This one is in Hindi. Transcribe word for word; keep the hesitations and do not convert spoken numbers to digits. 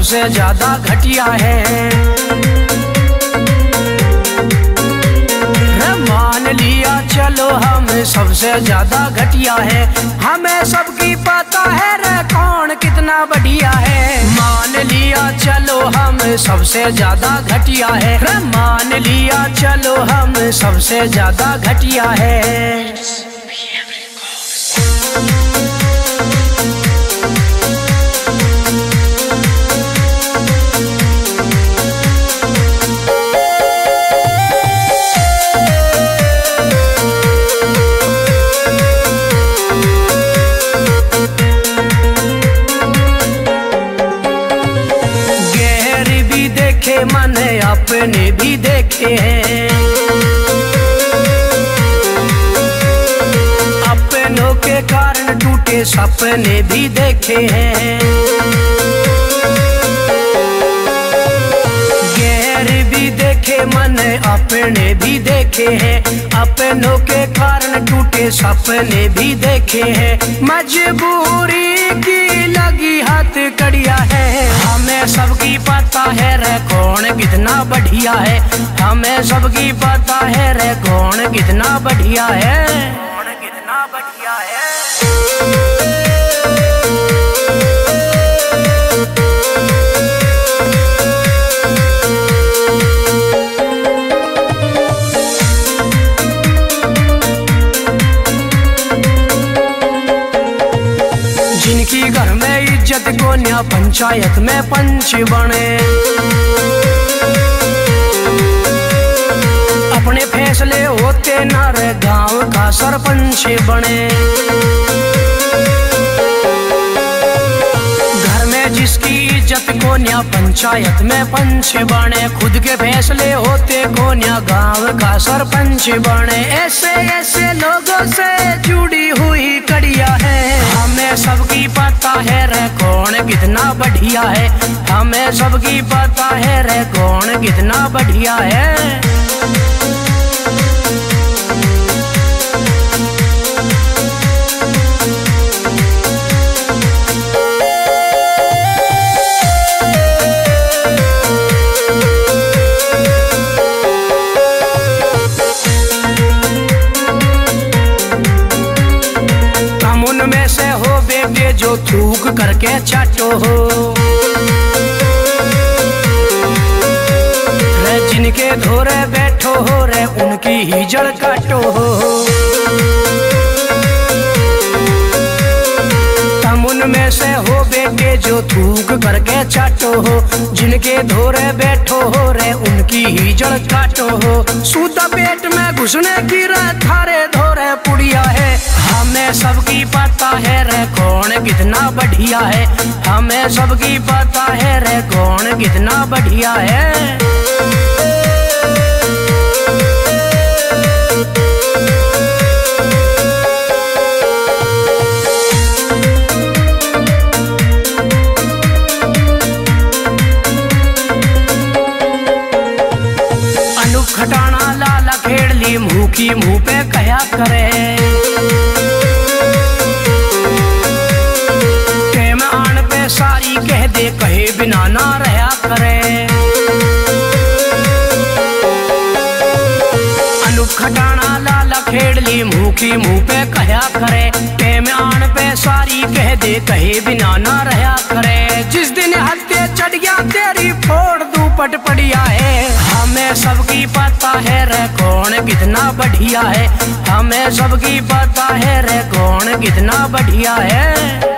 सबसे ज्यादा घटिया है। मान लिया चलो हम सबसे ज्यादा घटिया है, हमें सबकी पता है रे कौन कितना बढ़िया है। मान लिया चलो हम सबसे ज्यादा घटिया है, रे मान लिया चलो हम सबसे ज्यादा घटिया है। मन अपने भी देखे हैं, अपनों के कारण टूटे सपने भी देखे हैं। गैर भी देखे मन अपने भी देखे हैं, अपनों के कारण टूटे सपने भी देखे हैं। मजबूरी की लगी हाथ कड़िया है, हमें सबकी पता है रे कौन कितना बढ़िया है। हमें सबकी पता है रे कौन कितना बढ़िया है, कौन कितना बढ़िया है। जिनकी घर में इज्जत को न्या पंचायत में पंच बने, अपने फैसले होते ना रे गांव का सरपंच बने। घर में जिसकी इज्जत को न्या पंचायत में पंच बने, खुद के फैसले होते को न्या गांव का सरपंच बने। ऐसे ऐसे लोगों से जुड़ी हुई कड़िया है, हमें सबकी पता है रे कौन कितना बढ़िया है। हमें सबकी पता है रे कौन कितना बढ़िया है। में से हो बेटे जो थूक करके चाटो हो, रे जिनके धोरे बैठो हो रे उनकी ही जड़ काटो हो। तमुन में से हो बेटे जो थूक करके चाटो हो, जिनके धोरे बैठो हो रे उनकी ही जड़ काटो हो। सूदा पेट में घुसने की रे थारे धोरे पुड़िया है, हमें सबकी पता है रे कौन कितना बढ़िया है। हमें सबकी पता है रे कौन कितना बढ़िया है। अनूप खटाना लाला खेड़ली मुँह की मुँह पे कहा करे, सारी कह दे कहे बिना ना रहा करे। अनूप खटाना लाला खेड़ली मुँह की मुँह पे कहा करे, प्रेम आन पे सारी कह दे कहे बिना ना रहा करे। जिस दिन हत्या चढ़ गया तेरी फोड़ दूपट पड़िया है, हमें सबकी पता है रे कौन कितना बढ़िया है। हमें सबकी पता है रे कौन कितना बढ़िया है।